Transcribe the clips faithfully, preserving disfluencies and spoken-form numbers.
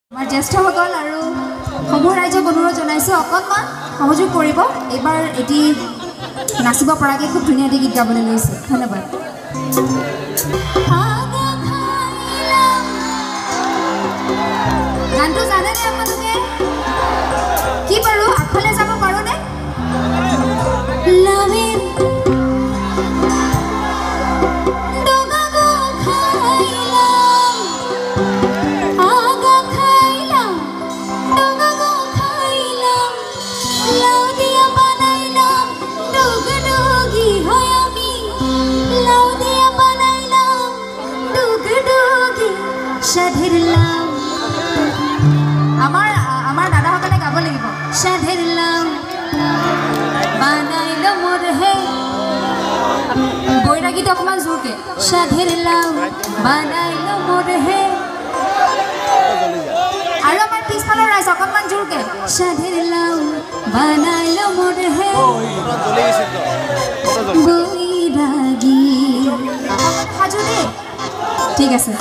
আমাৰ জ্যেষ্ঠসকল আৰু সমূহ ৰাইজক অনুৰোধ জনাইছোঁ অকণমান সহযোগ কৰিব। এইবাৰ এটি নাচিব পৰাকৈ খুব ধুনীয়া এটি গীত গাবলৈ লৈছে। ধন্যবাদ। গানটো জানেনে আপোনালোকে? কি বাৰু আগফালে যাব পাৰোঁনে? আমাৰ আমাৰ দাদাসকলে গাব লাগিব। সাধেৰ লাও বানাই লো মোৰ হে বৈৰাগীটো অকণমান জোৰকে। সাধেৰ লাও বানাই লো মোৰ হে আৰু আমাৰ পিছফালৰ ৰাইজ অকণমান জোৰকে। সাধেৰ লাও বানাই লো মোৰ হে বৈৰাগী। সাজু দেই, ঠিক আছে।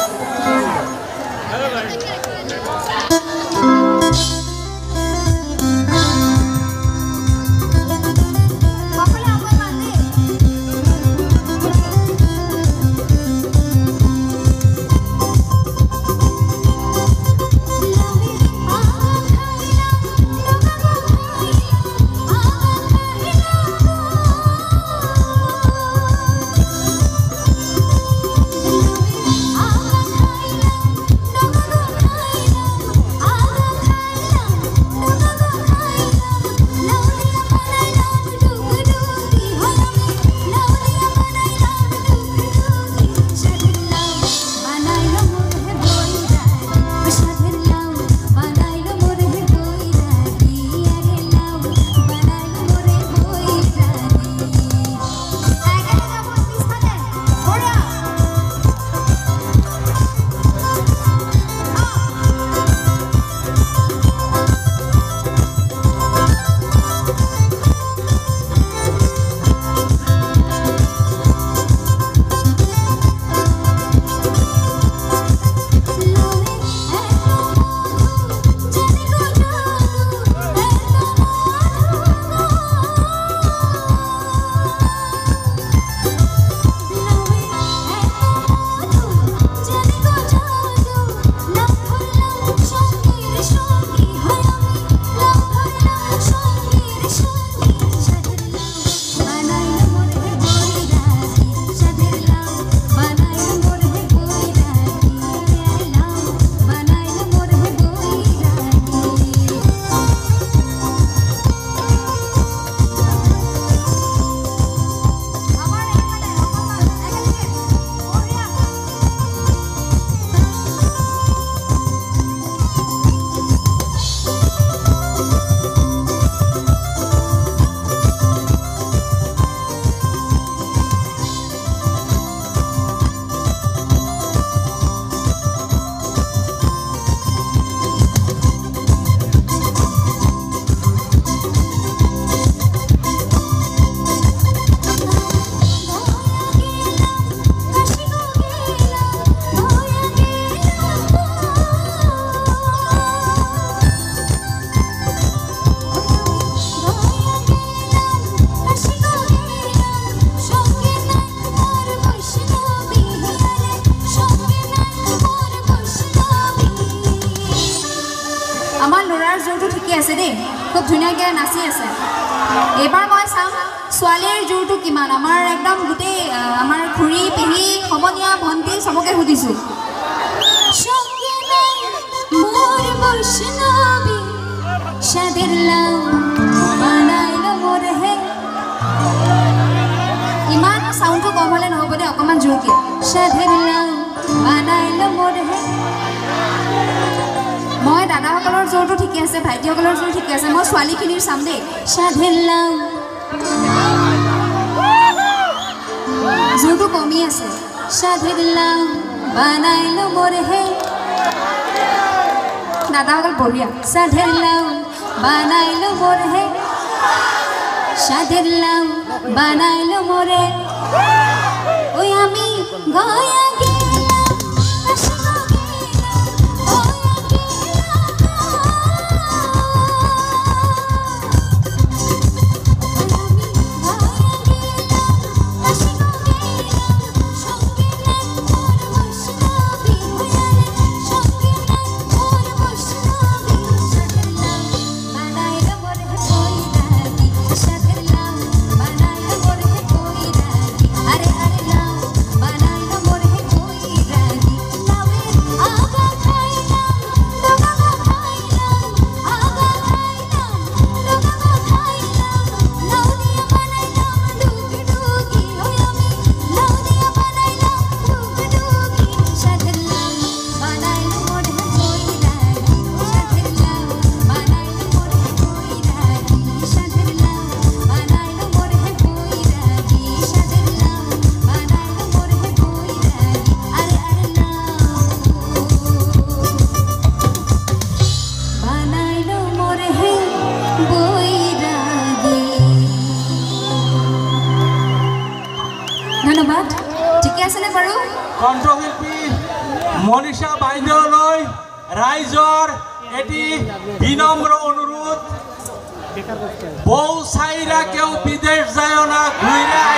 আমাৰ ল'ৰাৰ জোৰটো ঠিকে আছে দেই, খুব ধুনীয়াকৈ নাচি আছে। এইবাৰ মই চাম ছোৱালীৰ জোৰটো কিমান। আমাৰ একদম গোটেই আমাৰ খুৰী পেহী সমনীয়া ভণ্টি চবকে সুধিছোঁ। ইমান চাউণ্ডটো কম হ'লে নহ'ব দেই, অকণমান জোৰকৈ। সাধেৰ লাও বানাই লো মোৰ হে। মই দাদাসকলৰ জোৰটো ঠিকে আছে, ভাইটিসকলৰ জোৰ ঠিকে আছে, মই ছোৱালীখিনিৰ চাম দেই। সাধেৰ লাও জোৰটো কমি আছে। সাধেৰ লাও বানাই লো মোৰ হে দাদাসকল বঢ়িয়া। সাধেৰ লাও বানাই লো মোৰ হে সাধের লাও বানাই লো মোৰ হে। ওই আমি গয়া গেলাম আছেনে বাৰু কণ্ঠশিল্পী মনীষা বাইদেউলৈ ৰাইজৰ এটি বিনম্ৰ অনুৰোধ বৌ চাইরা কেউ বিদেশ যায় না ঘুরে